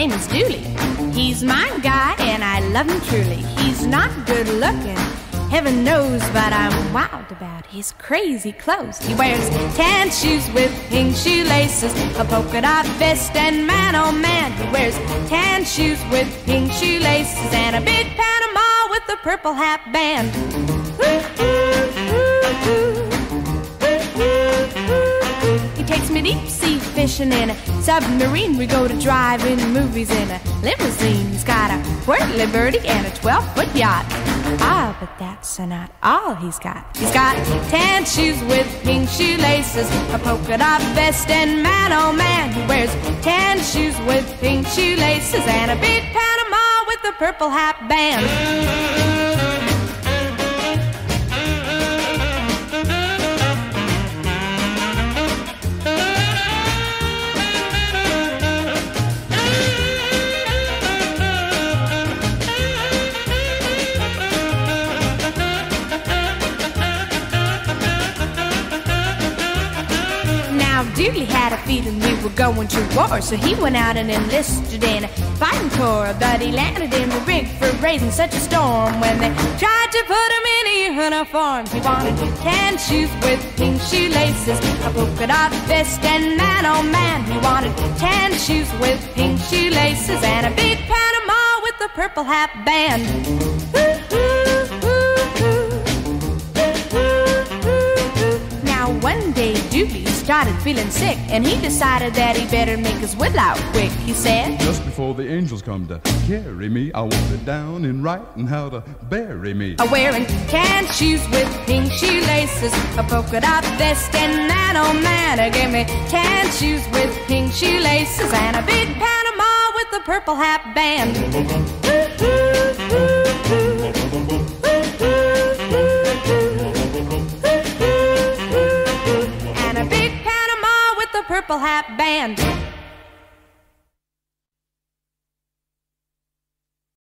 name is Dooley. He's my guy and I love him truly. He's not good looking, heaven knows, but I'm wild about his crazy clothes. He wears tan shoes with pink shoelaces, a polka dot vest, and man, oh man, he wears tan shoes with pink shoelaces and a big Panama with a purple hat band. He takes me deep sea fishing in a submarine. We go to drive-in movies in a limousine. He's got a whirly birdie and a 12-foot yacht. Ah, but that's not all he's got. He's got tan shoes with pink shoelaces, a polka dot vest, and man, oh man, he wears tan shoes with pink shoelaces and a big Panama with a purple hat band. Dooley had a feeling we were going to war, so he went out and enlisted in a fighting corps. But he landed in the rig for raising such a storm. When they tried to put him in a uniform, he wanted tan shoes with pink shoelaces, a polka dot vest, and man, oh man, he wanted tan shoes with pink shoelaces and a big Panama with a purple hat band. Now one day Dooley started feeling sick, and he decided that he better make his will out quick. He said, just before the angels come to carry me, I want it down in writing how to bury me. Wearing tan shoes with pink shoelaces, a polka dot vest, and man, oh man, gave me tan shoes with pink shoelaces and a big Panama with a purple hat band. Purple hat band.